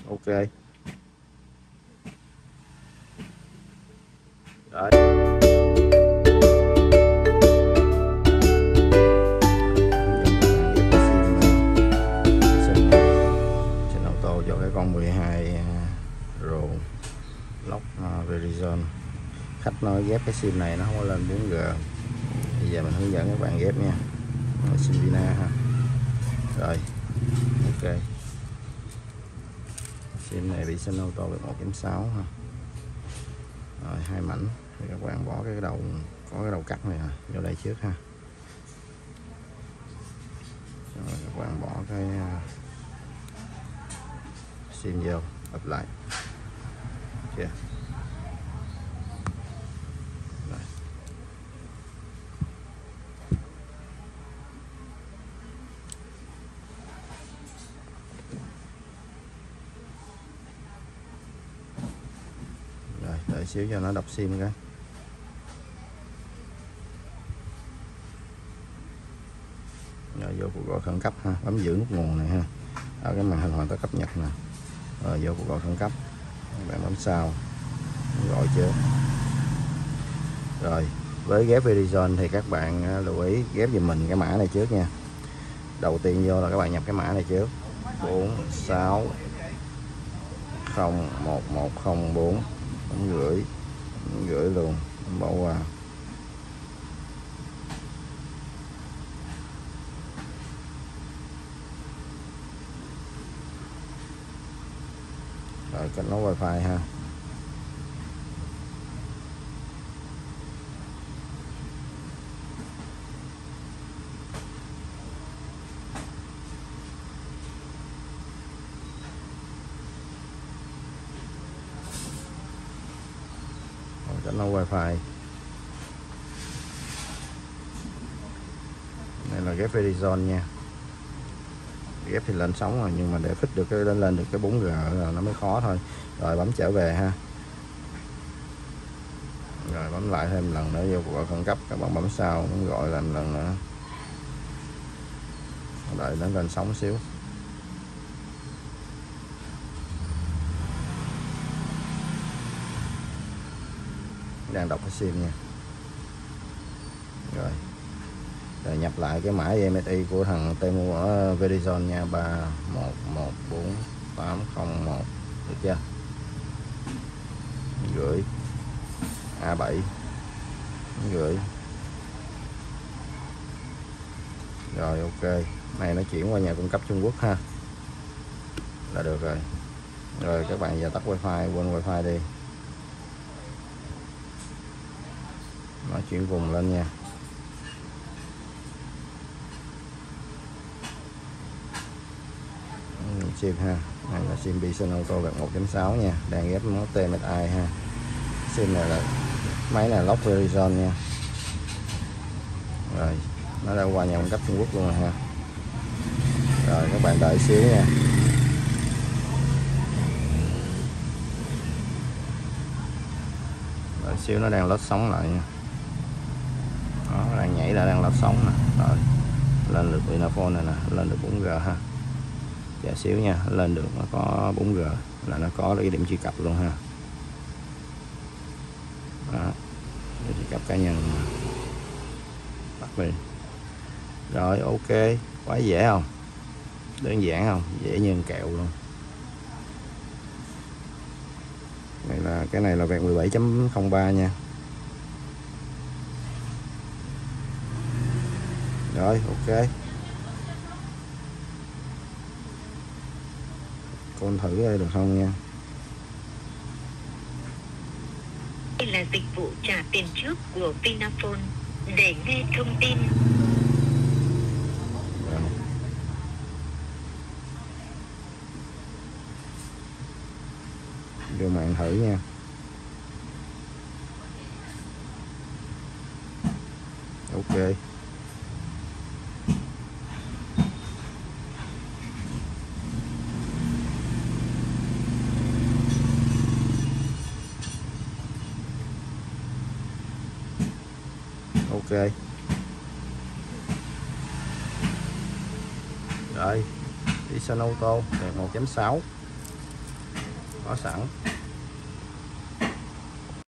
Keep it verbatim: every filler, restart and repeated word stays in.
Ok. Đấy. Trên ô tô cho cái con mười hai Pro Lock Verizon. Khách nói ghép cái sim này nó không có lên bốn G. Bây giờ mình hướng dẫn các bạn ghép nha. Sim Vina ha. Rồi. Ok. Sim này bị Sun Auto một chấm sáu ha. Rồi hai mảnh thì các bạn bỏ cái đầu, có cái đầu cắt này vô đây trước ha. Rồi các bạn bỏ cái sim vô, ập lại. Chưa? Rồi. Rồi, đợi xíu cho nó đọc sim cái. Rồi vô cuộc gọi khẩn cấp ha, bấm giữ nút nguồn này ha. Ở cái màn hình hoàn tất cập nhật nè. Rồi vô cuộc gọi khẩn cấp. Các bạn bấm sau. Gọi chưa? Rồi, với ghép Verizon thì các bạn lưu ý ghép giùm mình cái mã này trước nha. Đầu tiên vô là các bạn nhập cái mã này trước. bốn sáu không một một không bốn, bấm gửi. Bấm gửi luôn, bỏ qua. Rồi kết nối wifi ha. Rồi kết nối wifi. Đây là ghép Verizon nha. Ghép thì lên sóng rồi, nhưng mà để fit được cái lên lên được cái bốn G là nó mới khó thôi. Rồi bấm trở về ha. Rồi bấm lại thêm lần nữa vô cuộc gọi khẩn cấp, các bạn bấm sau, bấm gọi làm lần nữa. Đợi nó lên sóng xíu. Đang đọc cái sim nha. Rồi. Rồi nhập lại cái mã e em ét i của thằng Temu ở Verizon nha, ba một một bốn tám không một, được chưa? Gửi A bảy, gửi. Rồi ok, này nó chuyển qua nhà cung cấp Trung Quốc ha, là được rồi. Rồi các bạn giờ tắt wifi, quên wifi đi. Nó chuyển vùng lên nha. Sim ha, này là sim bị Sun Auto bạc một chấm sáu nha, đang ghép món tê em ét i ha. Sim này là máy này Lock Verizon nha. Rồi nó đã qua nhà cung cấp Trung Quốc luôn rồi ha. Rồi các bạn đợi xíu nha. Đợi xíu, nó đang lót sóng lại nha. Đó, nó đang nhảy ra, đang lót sóng nè. Rồi lên được Vinaphone này nè, lên được bốn G ha. Chờ xíu nha, lên được nó có bốn G là nó có cái điểm truy cập luôn ha. Đó, truy cập cá nhân bắt mình. Rồi ok, quá dễ không? Đơn giản không? Dễ như kẹo luôn. Này là cái này là vẹt mười bảy chấm không ba nha. Rồi ok. Con thử đây được không nha. Đây là dịch vụ trả tiền trước của Vinaphone. Để nghe thông tin. Rồi. Vô mạng thử nha. Ok. Ok. Rồi, đi Sun Auto một chấm sáu. có sẵn.